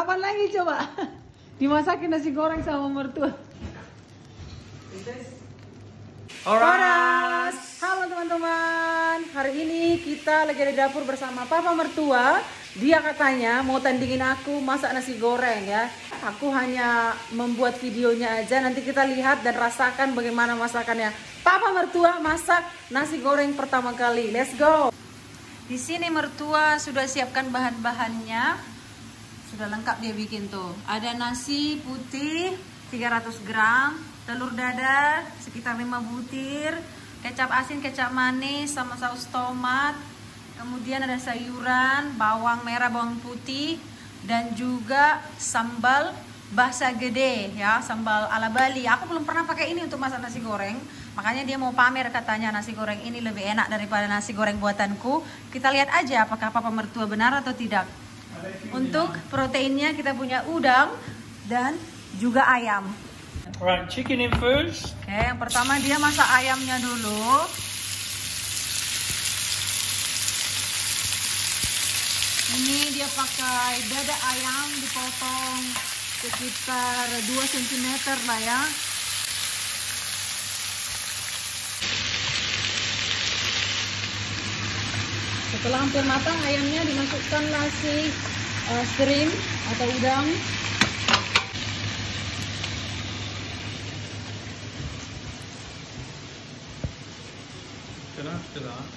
Kapan lagi coba dimasakin nasi goreng sama mertua? Alright. Halo teman-teman, hari ini kita lagi di dapur bersama papa mertua. Dia katanya mau tandingin aku masak nasi goreng ya. Aku hanya membuat videonya aja, nanti kita lihat dan rasakan bagaimana masakannya. Papa mertua masak nasi goreng pertama kali. Let's go. Di sini mertua sudah siapkan bahan-bahannya. Sudah lengkap dia bikin tuh. Ada nasi putih 300 gram, telur dadar sekitar 5 butir, kecap asin, kecap manis sama saus tomat. Kemudian ada sayuran, bawang merah, bawang putih, dan juga sambal basa gede ya, sambal ala Bali. Aku belum pernah pakai ini untuk masak nasi goreng. Makanya dia mau pamer katanya nasi goreng ini lebih enak daripada nasi goreng buatanku. Kita lihat aja apakah papa mertua benar atau tidak. Untuk proteinnya kita punya udang dan juga ayam. Alright, chicken in first. Oke, yang pertama dia masak ayamnya dulu. Ini dia pakai dada ayam dipotong sekitar 2 cm lah ya. Setelah hampir matang ayamnya dimasukkan nasi shrimp atau udang. Then after that,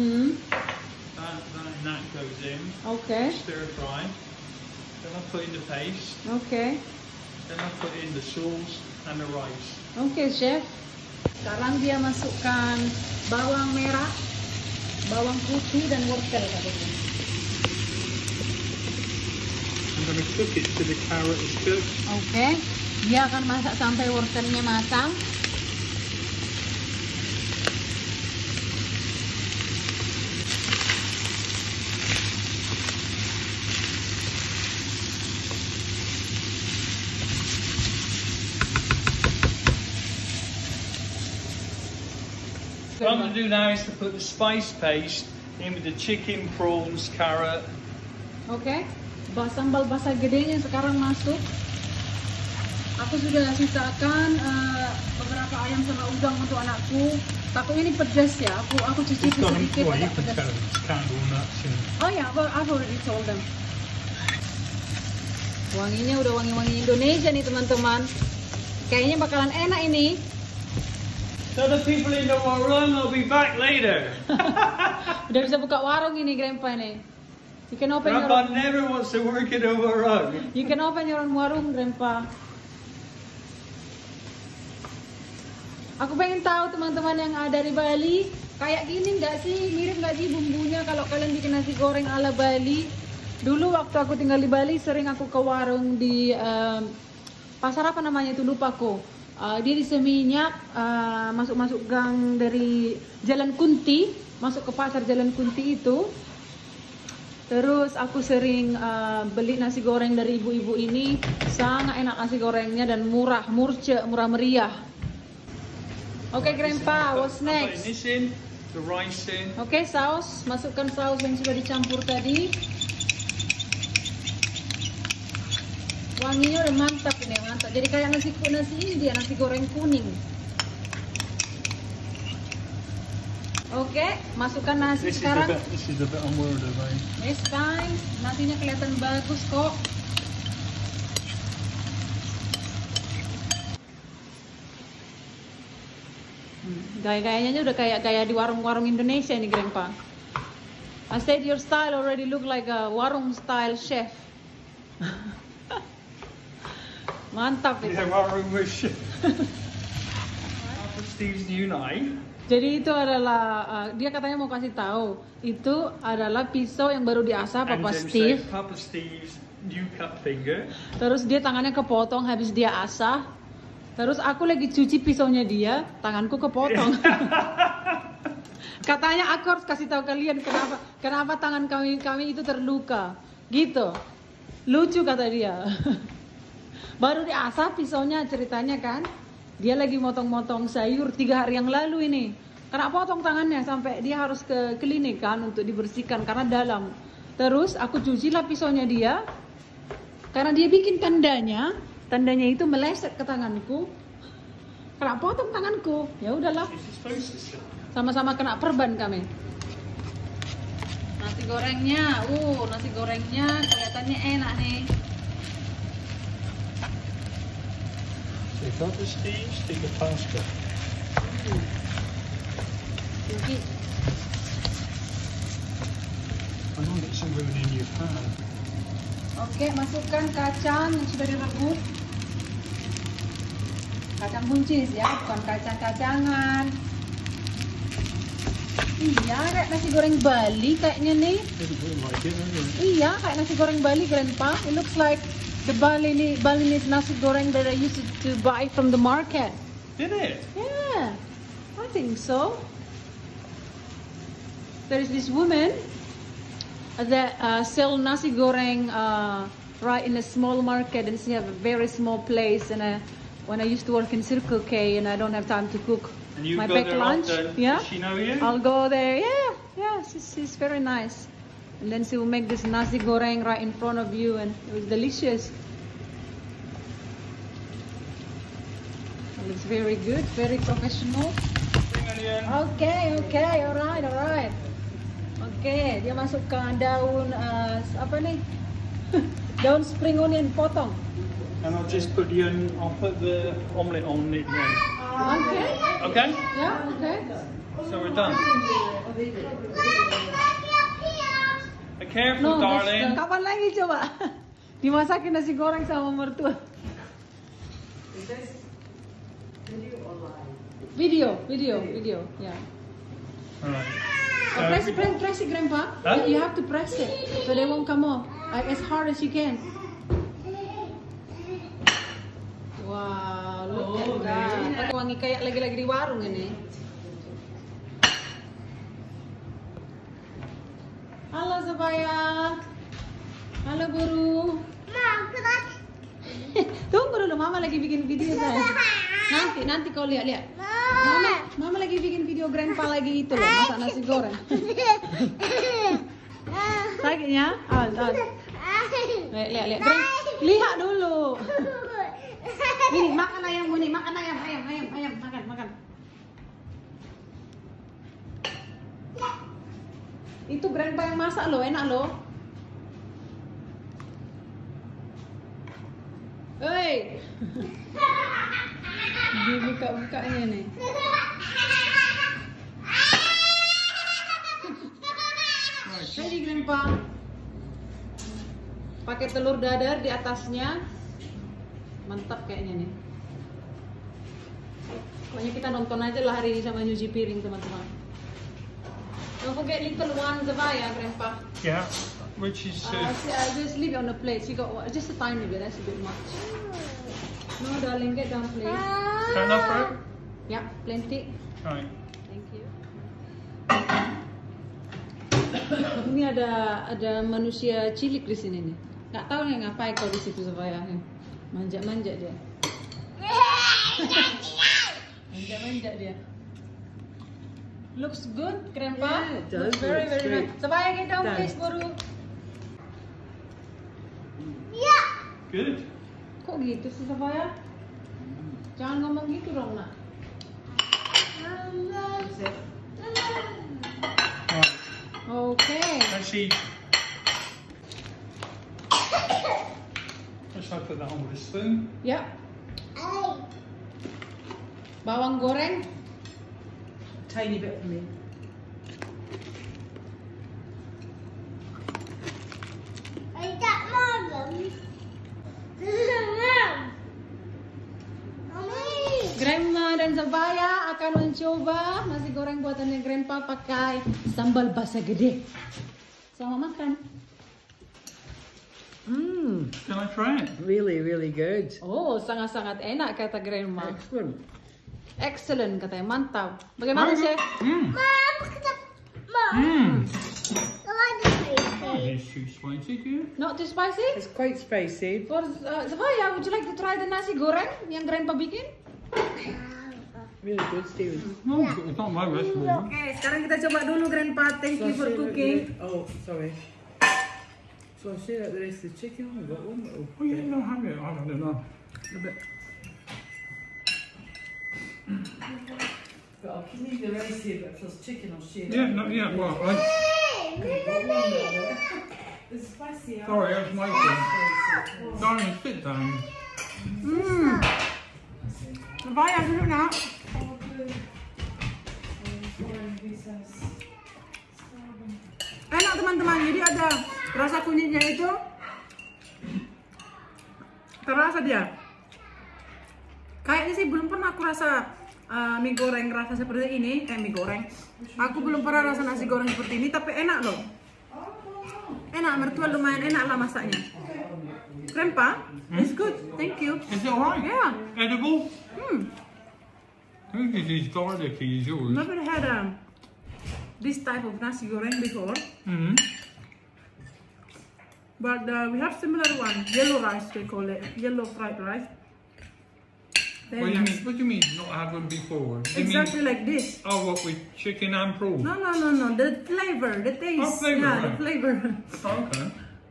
that goes in. Okay. Stir fry. Then I put in the paste. Okay. Then I put in the sauce and the rice. Oke, chef. Sekarang dia masukkan bawang merah, bawang putih dan wortel katanya. I'm going to cook it till the carrot is cooked. Oke. Dia akan masak sampai wortelnya matang. What I'm going to do now is to put the spice paste in with the chicken, prawns, carrot. Oke. Sambal basa gedenya sekarang masuk. Aku sudah sisakan beberapa ayam sama udang untuk anakku. Takutnya ini pedas ya. Aku cicipi sedikit agak pedas. Oh ya, I've already told them. Wanginya udah wangi-wangi Indonesia nih teman-teman. Kayaknya bakalan enak ini. So the people in the warung will be back later. Udah bisa buka warung ini Grandpa nih. You can open your Grandpa never wants to work in a warung. You can open your own warung, Grandpa. Aku pengen tahu teman-teman yang ada di Bali, kayak gini nggak sih? Mirip nggak sih bumbunya kalau kalian bikin nasi goreng ala Bali? Dulu waktu aku tinggal di Bali, sering aku ke warung di pasar apa namanya itu lupa aku. Dia di Seminyak, masuk gang dari Jalan Kunti, masuk ke pasar Jalan Kunti itu. Terus aku sering beli nasi goreng dari ibu-ibu ini. Sangat enak nasi gorengnya dan murah, murah meriah. Oke, Grandpa, what's next? This in, the rice in. Oke, saus. Masukkan saus yang sudah dicampur tadi. Wanginya udah mantap ini, mantap. Jadi kayak nasi ini dia, nasi goreng kuning. Oke, masukkan nasi sekarang. This is a bit unworthy, right? It's fine. Nasinya kelihatan bagus kok. Gaya-gayanya udah kayak di warung-warung Indonesia nih, Grandpa. I said your style already look like a warung style chef. Mantap itu. Yeah, warung chef. Steve's new knife. Jadi itu adalah dia katanya mau kasih tahu itu adalah pisau yang baru diasah Papa Steve. Papa Steve's new cut finger. Terus dia tangannya kepotong habis dia asah. Terus aku lagi cuci pisaunya dia, tanganku kepotong. Katanya aku harus kasih tahu kalian kenapa tangan kami itu terluka. Gitu. Lucu kata dia. Baru diasah pisaunya ceritanya kan. Dia lagi motong-motong sayur 3 hari yang lalu ini. Kena potong tangannya sampai dia harus ke klinik kan untuk dibersihkan karena dalam. Terus aku cucilah pisaunya dia. Karena dia bikin tandanya itu meleset ke tanganku. Kena potong tanganku. Ya udahlah. Sama-sama kena perban kami. Nasi gorengnya, nasi gorengnya kelihatannya enak nih. If that is Steve's, take the pasta. Tinggi. I don't get some ruin in your pan. Oke, masukkan kacang yang sudah direbus. Kacang buncis ya, bukan kacang-kacangan. Iya, kayak nasi goreng Bali kayaknya nih. Iya, kayak nasi goreng Bali, Grandpa. It looks like the Balinese nasi goreng that I used to buy from the market. Did it? Yeah, I think so. There is this woman that sell nasi goreng right in a small market, and she have a very small place. And when I used to work in Circle K, and I don't have time to cook And you my go packed there lunch, often? yeah, Does she know you? I'll go there. Yeah, she's very nice. And then she will make this nasi goreng right in front of you, and it was delicious. It looks very good, very professional. Okay, alright. Oke, dia masukkan daun apa nih? Daun spring onion potong. And I'll just put I'll put the omelette on it now. Okay. Okay? Yeah, okay. So we're done. Be careful, No, darling. kapan lagi coba? Dimasakin nasi goreng sama mertua. Video, yeah. Alright. Press it, Grandpa. Huh? You have to press it so they won't come off. As hard as you can. Wow, look at that. Wangi kayak lagi-lagi di warung ini. Halo Zabaya. Halo Guru. Tunggu dulu, Mama lagi bikin video saya. Nanti kau lihat. Mama lagi bikin video Grandpa lagi itu loh, masak nasi goreng. Sakitnya? Lihat. Lihat dulu. Ini makan ayammu nih, makan ayam, makan. Itu Grandpa yang masak loh, enak loh. Hei. Dibuka-bukanya nih. Jadi Grandpa pakai telur dadar di atasnya, mantap kayaknya nih. Pokoknya kita nonton aja lah hari ini sama nyuci piring teman-teman. Don't forget little one Zabaya, Grandpa. Yeah, which is... Just leave it on the plate. She got just a tiny bit. That's a bit much. No, darling, get down, please. Is that enough for it? Yeah, plenty. Right. Thank you. Ini ada manusia cilik di sini nih. Nggak tahu nih ngapain kau di situ Zabaya. Manja-manja dia. Manja-manja dia. Looks good, Grandpa. Yeah, it does. Looks very Looks nice. Zabaya, get down, Done. please, Guru. Good. Kok gitu sih Zabaya? Jangan ngomong gitu dong, Nak. Right. Okay. Actually, let's try to put that on with a spoon. Ya. Bawang goreng. Tiny bit for me. Grandma dan Zabaya akan mencoba nasi goreng buatannya Grandpa pakai sambal basa gede. Selamat makan. Can I try it? Really, really good. Oh, sangat-sangat enak kata Grandma. Excellent. Excellent katanya, mantap. Bagaimana, Chef? It's too spicy, dear. Not too spicy? It's quite spicy. For Zabaya, would you like to try the nasi goreng yang Grandpa bikin? Really good, Steven. No, it's not my recipe. Oke, sekarang kita coba dulu Grandpa. Thank you for cooking. Oh, sorry. So I share the rest of the chicken. We've got one little Oh, yeah, no, have it. I don't know. a bit. But I'll leave the rice here, but if there's chicken, I'll share Yeah, no, yeah, well, It's spicy. sorry, I was waiting. Darling, sit down. Vaya, dulu nak. Enak teman-teman, jadi ada rasa kunyitnya itu terasa dia. Kayaknya sih belum pernah aku rasa mie goreng rasa seperti ini. Mie goreng. Aku belum pernah rasa nasi goreng seperti ini, tapi enak loh. Enak, mertua lumayan enak lah masaknya. Grandpa, it's good, thank you. Is it alright? Yeah. Edible? I think this is garlicky as yours. Never had this type of nasi goreng before, but we have similar one, yellow rice they call it, yellow fried rice. What do you mean? What do you mean? Not had one before? Do you Exactly mean, like this. oh, what with chicken and prawn? No, the flavor, the taste. Oh, flavor, yeah, right. the flavor. Oh, okay.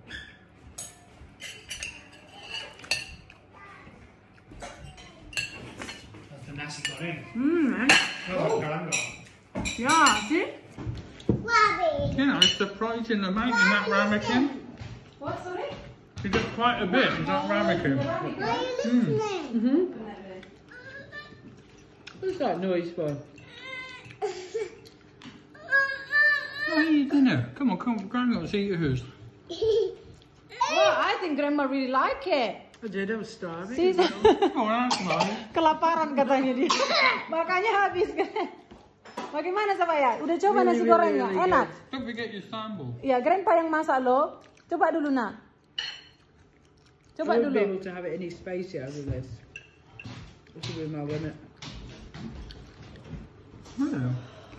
That's the nasi goreng. Yeah, see? You know, it's the price in the making that ramekin. What, sorry? You get quite a bit. Is that ramekin? What's that noise for? Oh, you dinner. Come on, Grandma, let's eat yours. Oh, I think Grandma really like it. Jada was starving. She's Oh, that's nice. kelaparan katanya dia. Makanya habis kan. Bagaimana Sabaya? Udah coba nasi gorengnya? Enak? Don't forget your sambal. Ya, Grandpa yang masak lo. Coba dulu nak. Coba I won't be dulu. able to have it any spicier with this. This will be my winner. Yeah.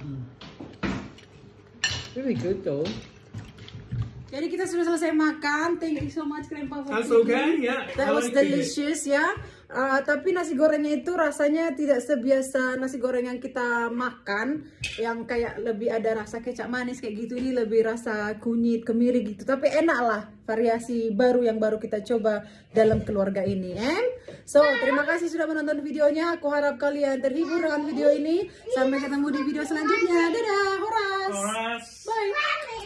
Really good though. Jadi kita sudah selesai makan. Thank you so much Grandpa for That's cooking. okay, yeah. That I was like it. delicious ya. Tapi nasi gorengnya itu rasanya tidak sebiasa nasi goreng yang kita makan, yang kayak lebih ada rasa kecap manis kayak gitu. Ini lebih rasa kunyit, kemiri gitu. Tapi enak lah, variasi baru yang baru kita coba dalam keluarga ini. So, terima kasih sudah menonton videonya. Aku harap kalian terhibur dengan video ini. Sampai ketemu di video selanjutnya. Dadah, Horas. Horas. Bye.